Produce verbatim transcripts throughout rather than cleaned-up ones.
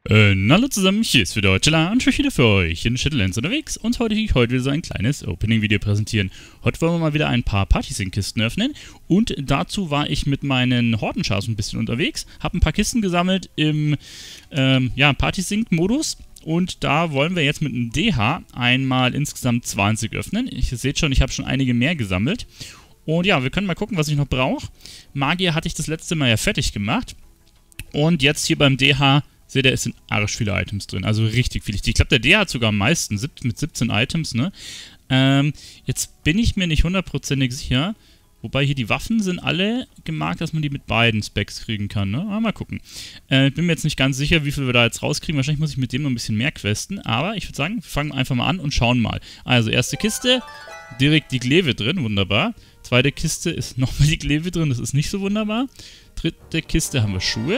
Äh, hallo zusammen, hier ist wieder Tila und ich bin wieder für euch in Shadowlands unterwegs und heute will ich heute wieder so ein kleines Opening-Video präsentieren. Heute wollen wir mal wieder ein paar Partysync-Kisten öffnen und dazu war ich mit meinen Hordenschars ein bisschen unterwegs, habe ein paar Kisten gesammelt im ähm, ja, Partysync-Modus und da wollen wir jetzt mit einem D H einmal insgesamt zwanzig öffnen. Ihr seht schon, ich habe schon einige mehr gesammelt und ja, wir können mal gucken, was ich noch brauche. Magier hatte ich das letzte Mal ja fertig gemacht und jetzt hier beim D H seht ihr, es sind arsch viele Items drin, also richtig viele. Ich glaube, der D H hat sogar am meisten, mit siebzehn Items, ne? Ähm, jetzt bin ich mir nicht hundertprozentig sicher, wobei hier die Waffen sind alle gemarkt, dass man die mit beiden Specs kriegen kann, ne? Aber mal gucken. Äh, bin mir jetzt nicht ganz sicher, wie viel wir da jetzt rauskriegen. Wahrscheinlich muss ich mit dem noch ein bisschen mehr questen, aber ich würde sagen, wir fangen einfach mal an und schauen mal. Also, erste Kiste, direkt die Glaive drin, wunderbar. Zweite Kiste ist nochmal die Glaive drin, das ist nicht so wunderbar. Dritte Kiste haben wir Schuhe.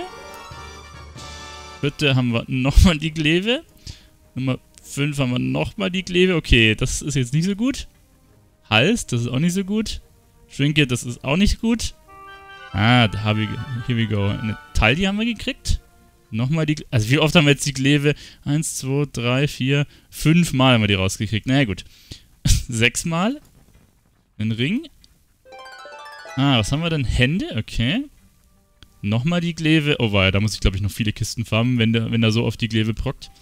Vierte haben wir nochmal die Glaive. Nummer fünf haben wir nochmal die Glaive. Okay, das ist jetzt nicht so gut. Hals, das ist auch nicht so gut. Trinket, das ist auch nicht gut. Ah, da habe ich, here we go. Eine Taille haben wir gekriegt. Nochmal die, also wie oft haben wir jetzt die Glaive? Eins, zwei, drei, vier, fünf Mal haben wir die rausgekriegt. Naja, gut. Sechs Mal. Ein Ring. Ah, was haben wir denn? Hände, okay. Nochmal die Glaive. Oh weia, da muss ich glaube ich noch viele Kisten farmen, wenn der, wenn der so auf die Glaive prockt.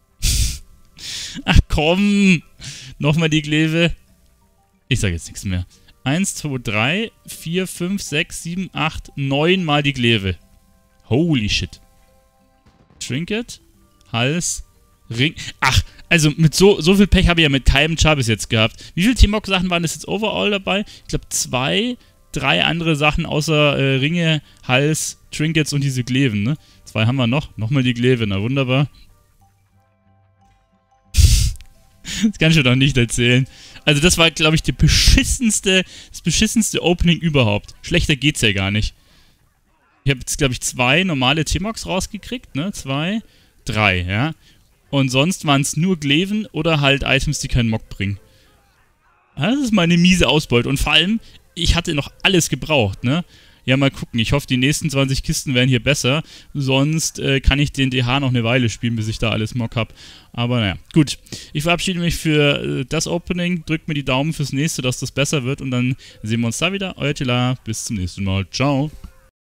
Ach komm! Nochmal die Glaive. Ich sage jetzt nichts mehr. Eins, zwei, drei, vier, fünf, sechs, sieben, acht, neun Mal die Glaive. Holy shit. Trinket. Hals. Ring. Ach, also mit so, so viel Pech habe ich ja mit keinem Char bis jetzt gehabt. Wie viele T-Mock-Sachen waren das jetzt overall dabei? Ich glaube zwei... Drei andere Sachen außer äh, Ringe, Hals, Trinkets und diese Glaiven, ne? Zwei haben wir noch. Nochmal die Glaive, na wunderbar. Das kann ich dir doch nicht erzählen. Also das war, glaube ich, die beschissenste, das beschissenste Opening überhaupt. Schlechter geht's ja gar nicht. Ich habe jetzt, glaube ich, zwei normale T-Mox rausgekriegt, ne? Zwei, drei, ja? Und sonst waren es nur Glaiven oder halt Items, die keinen Mock bringen. Das ist meine miese Ausbeute. Und vor allem, ich hatte noch alles gebraucht, ne? Ja, mal gucken. Ich hoffe, die nächsten zwanzig Kisten werden hier besser. Sonst äh, kann ich den D H noch eine Weile spielen, bis ich da alles Mock habe. Aber naja, gut. Ich verabschiede mich für äh, das Opening. Drückt mir die Daumen fürs nächste, dass das besser wird. Und dann sehen wir uns da wieder. Euer Tila. Bis zum nächsten Mal. Ciao.